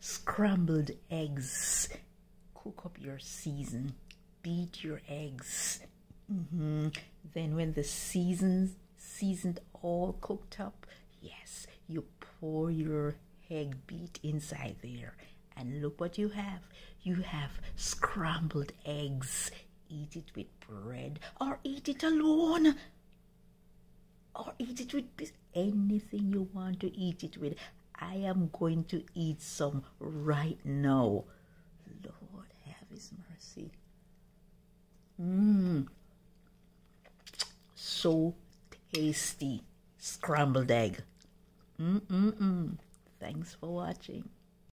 scrambled eggs. Cook up your season. Beat your eggs. Then when the seasoned all cooked up, yes, you pour your egg beat inside there. And look what you have. You have scrambled eggs. Eat it with bread or eat it alone. Or eat it with anything you want to eat it with. I am going to eat some right now. Lord have his mercy. So tasty. Scrambled egg. Thanks for watching.